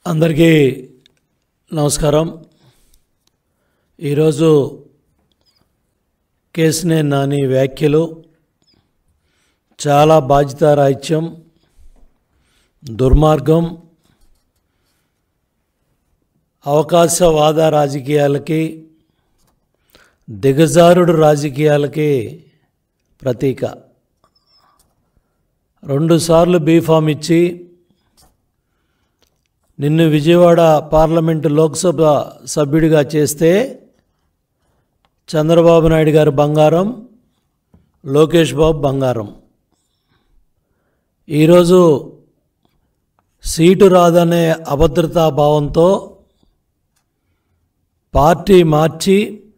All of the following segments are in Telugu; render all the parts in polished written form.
అందరికీ నమస్కారం. ఈరోజు కేశినేని నాని వ్యాఖ్యలు చాలా బాధ్యతారాహిత్యం, దుర్మార్గం, అవకాశవాద రాజకీయాలకి, దిగజారుడు రాజకీయాలకి ప్రతీక. 2 సార్లు బీఫామ్ ఇచ్చి నిన్ను విజయవాడ పార్లమెంటు లోక్సభ సభ్యుడిగా చేస్తే చంద్రబాబు నాయుడు గారు బంగారం, లోకేష్ బాబు బంగారం. ఈరోజు సీటు రాదనే అభద్రతా భావంతో పార్టీ మార్చి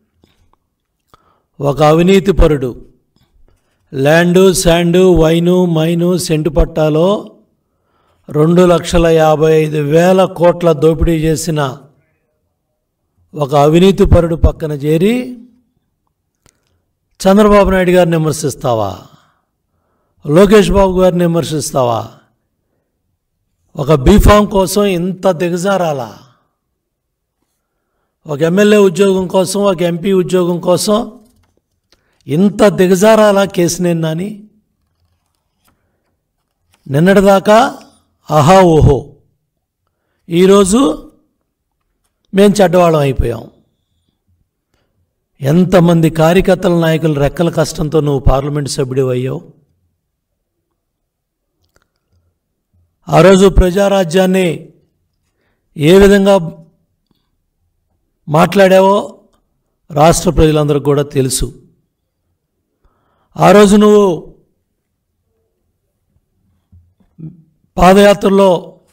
ఒక అవినీతిపరుడు land, sand, wine, mine, cent పట్టాలో 2,55,000 కోట్ల దోపిడీ చేసిన ఒక అవినీతిపరుడు పక్కన చేరి చంద్రబాబు నాయుడు గారిని విమర్శిస్తావా? లోకేష్ బాబు గారిని విమర్శిస్తావా? ఒక బీఫామ్ కోసం ఇంత దిగజారాలా? ఒక ఎమ్మెల్యే ఉద్యోగం కోసం, ఒక ఎంపీ ఉద్యోగం కోసం ఇంత దిగజారాలా కేశినేని నాని? నిన్నటిదాకా ఆహా ఓహో, ఈరోజు మేము చెడ్డవాళ్ళం అయిపోయాం. ఎంతమంది కార్యకర్తల నాయకుల రెక్కల కష్టంతో నువ్వు పార్లమెంటు సభ్యుడు అయ్యావు. ఆ రోజు ప్రజారాజ్యాన్ని ఏ విధంగా మాట్లాడావో రాష్ట్ర ప్రజలందరికీ కూడా తెలుసు. ఆ రోజు నువ్వు పాదయాత్రలో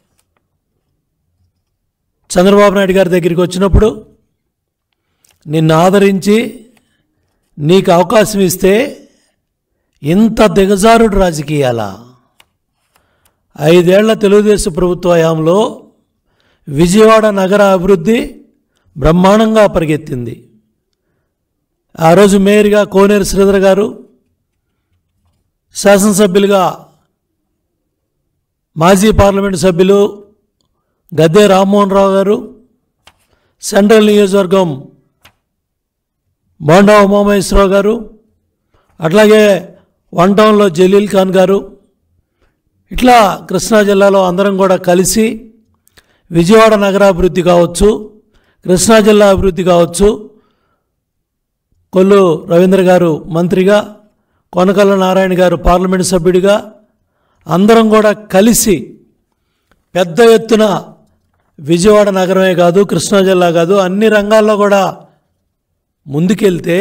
చంద్రబాబు నాయుడు గారి దగ్గరికి వచ్చినప్పుడు నిన్ను ఆదరించి నీకు అవకాశం ఇస్తే ఇంత దిగజారుడు రాజకీయాలా? 5 ఏళ్ల తెలుగుదేశం ప్రభుత్వ హయాంలో విజయవాడ నగర అభివృద్ధి బ్రహ్మాండంగా పరిగెత్తింది. ఆ రోజు మేయర్గా కోనేరు శ్రీధర్ గారు, శాసనసభ్యులుగా మాజీ పార్లమెంటు సభ్యులు గద్దె రామ్మోహన్ రావు గారు, సెంట్రల్ నియోజకవర్గం బోండా ఉమామహేశ్వరరావు గారు, అట్లాగే 1 టౌన్లో జలీల్ ఖాన్ గారు, ఇట్లా కృష్ణా జిల్లాలో అందరం కూడా కలిసి విజయవాడ నగరాభివృద్ధి కావచ్చు, కృష్ణా జిల్లా అభివృద్ధి కావచ్చు, కొల్లు రవీంద్ర గారు మంత్రిగా, కొనకళ్ళ నారాయణ గారు పార్లమెంటు సభ్యుడిగా అందరం కూడా కలిసి పెద్ద ఎత్తున విజయవాడ నగరమే కాదు, కృష్ణా జిల్లా కాదు, అన్ని రంగాల్లో కూడా ముందుకెళ్తే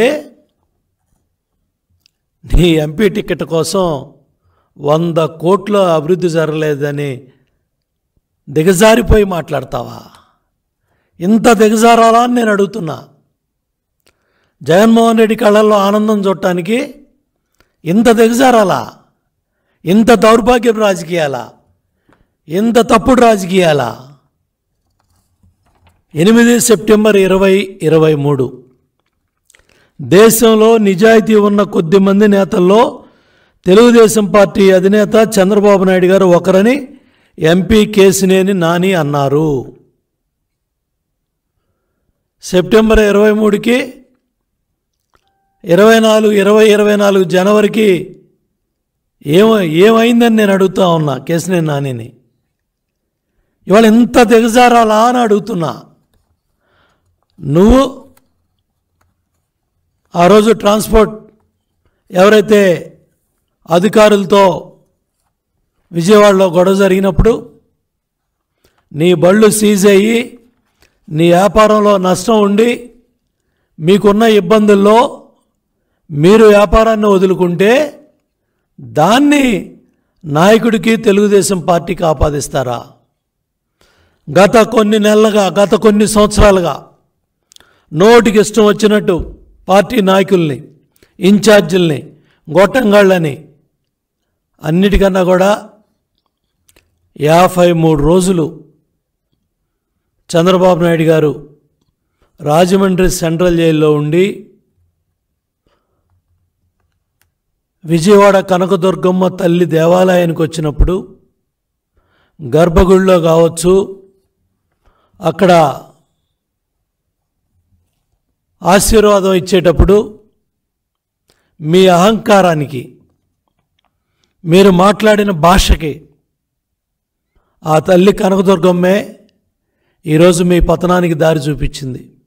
నీ ఎంపీ టికెట్ కోసం 100 కోట్ల అభివృద్ధి జరగలేదని దిగజారిపోయి మాట్లాడతావా? ఇంత దిగజారాలా అని నేను అడుగుతున్నా. జగన్మోహన్ రెడ్డి కళ్ళల్లో ఆనందం చూడటానికి ఇంత దిగజారాలా? ఇంత దౌర్భాగ్యపు రాజకీయాలా? ఇంత తప్పుడు రాజకీయాలా? 8 సెప్టెంబర్ 2023 దేశంలో నిజాయితీ ఉన్న కొద్దిమంది నేతల్లో తెలుగుదేశం పార్టీ అధినేత చంద్రబాబు నాయుడు గారు ఒకరని ఎంపీ కేశినేని నాని అన్నారు. సెప్టెంబర్ 23కి 2024 జనవరికి ఏమైందని నేను అడుగుతా ఉన్నా కేశినేని నానిని. ఇవాళ ఇంత దిగజారాలా అని అడుగుతున్నా. నువ్వు ఆ రోజు ట్రాన్స్పోర్ట్ ఎవరైతే అధికారులతో విజయవాడలో గొడవ జరిగినప్పుడు నీ బళ్ళు సీజ్ అయ్యి నీ వ్యాపారంలో నష్టం ఉండి మీకున్న ఇబ్బందుల్లో మీరు వ్యాపారాన్ని వదులుకుంటే దాన్ని నాయకుడికి, తెలుగుదేశం పార్టీకి ఆపాదిస్తారా? గత కొన్ని సంవత్సరాలుగా నోటికి ఇష్టం వచ్చినట్టు పార్టీ నాయకుల్ని, ఇన్ఛార్జీల్ని, గొట్టంగాళ్ళని అన్నిటికన్నా కూడా 53 రోజులు చంద్రబాబు నాయుడు గారు రాజమండ్రి సెంట్రల్ జైల్లో ఉండి విజయవాడ కనకదుర్గమ్మ తల్లి దేవాలయానికి వచ్చినప్పుడు గర్భగుడిలో కావచ్చు, అక్కడ ఆశీర్వాదం ఇచ్చేటప్పుడు మీ అహంకారానికి, మీరు మాట్లాడిన భాషకి ఆ తల్లి కనకదుర్గమ్మే ఈరోజు మీ పతనానికి దారి చూపించింది.